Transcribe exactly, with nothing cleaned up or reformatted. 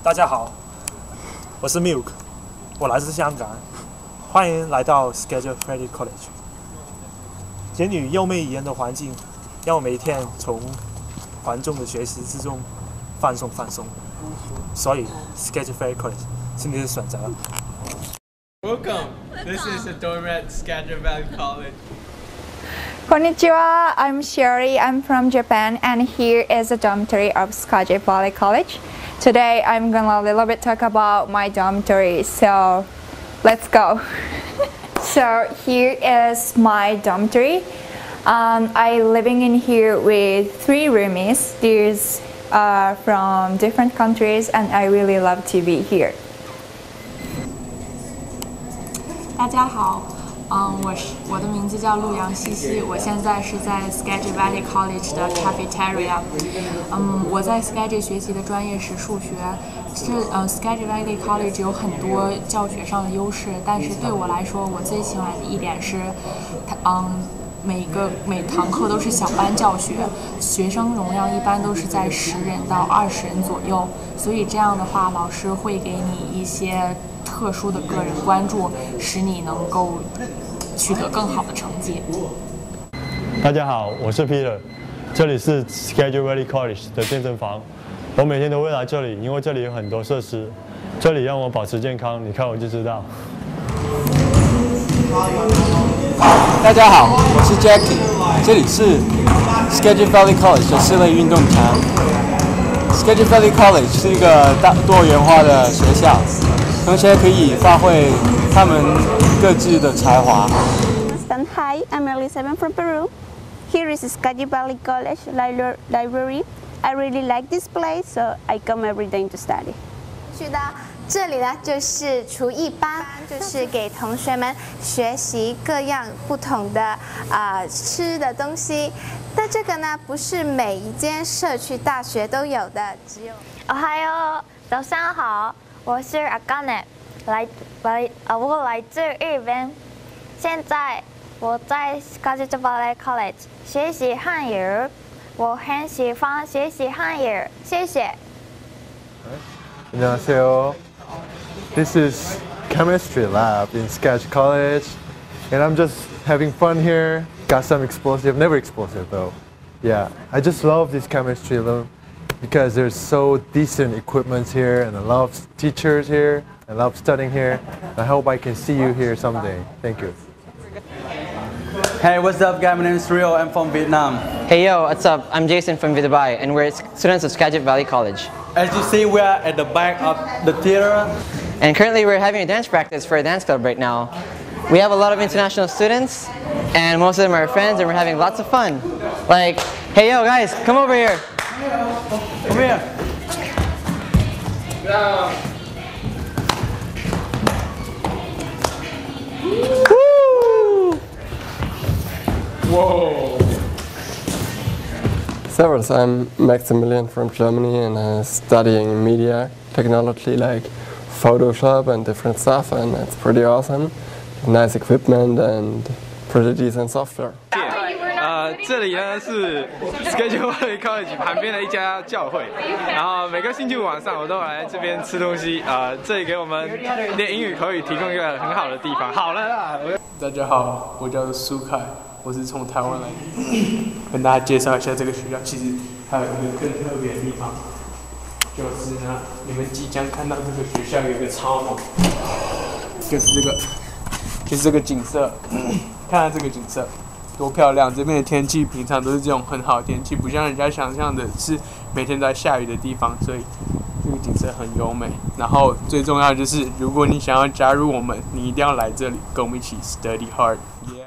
大家好，我是 Milk， 我来自香港，欢迎来到 Skagit College。简语优美语言的环境，让我每天从繁重的学习之中放松放松。所以 Skagit College 是你的选择。 Welcome. This is the dorm at Skagit Valley College. Konnichiwa, I'm Sherry. I'm from Japan, and here is the dormitory of Skagit Valley College. Today, I'm gonna a little bit talk about my dormitory. So, let's go. So here is my dormitory. Um, I living in here with three roomies. There's uh, from different countries, and I really love to be here. 大家好，嗯，我是我的名字叫陆阳西西，我现在是在 Skagit Valley College 的 cafeteria。嗯，我在 Skagit 学习的专业是数学，是呃 Skagit Valley College 有很多教学上的优势，但是对我来说，我最喜欢的一点是，它嗯。每个每堂课都是小班教学，学生容量一般都是在十人到二十人左右，所以这样的话，老师会给你一些特殊的个人关注，使你能够取得更好的成绩。 大家好，我是 Peter， 这里是 Skagit Valley College 的健身房。我每天都会来这里，因为这里有很多设施，这里让我保持健康。你看我就知道。 大家好，我是 Jackie， 这里是 Skagit Valley College 的室内运动场。Skagit Valley College 是一个大多元化的学校，同学可以发挥他们各自的才华。 Hi, I'm Elizabeth from Peru. Here is Skagit Valley College Library. I really like this place, so I come every day to study. 去的这里呢，就是厨艺班，就是给同学们学习各样不同的啊、呃、吃的东西。但这个呢，不是每一间社区大学都有的，只有。 哦嗨哟，早上好，我是阿甘奈，来来呃，我来自日本，现在我在 Skagit Valley College 学习汉语，我很喜欢学习汉语，谢谢。 안녕하세요. This is chemistry lab in Skagit College, and I'm just having fun here. Got some explosive, never explosive though. Yeah, I just love this chemistry room because there's so decent equipment here, and I love teachers here. I love studying here. I hope I can see you here someday. Thank you. Hey, what's up, guys? My name is Rio. I'm from Vietnam. Hey, yo, what's up? I'm Jason from Dubai, and we're students of Skagit Valley College. As you see, we are at the back of the theater. And currently we're having a dance practice for a dance club right now. We have a lot of international students, and most of them are friends, and we're having lots of fun. Like, hey, yo, guys, come over here. Come here. Yeah. Whoa! Servus, I'm Maximilian from Germany, and I'm studying media technology like Photoshop and different stuff, and it's pretty awesome. Nice equipment and pretty decent software. 呃，这里呢是 Skagit Valley College 旁边的一家教会，然后每个星期五晚上我都来这边吃东西。呃，这里给我们练英语口语提供一个很好的地方。好了啦， 大家好，我叫苏凯。 我是从台湾来的，跟大家介绍一下这个学校。其实还有一个更特别的地方，就是呢，你们即将看到这个学校有一个超猛，就是这个，就是这个景色。看看这个景色，多漂亮！这边的天气平常都是这种很好的天气，不像人家想象的是每天都在下雨的地方，所以这个景色很优美。然后最重要的就是，如果你想要加入我们，你一定要来这里，跟我们一起 study hard。Yeah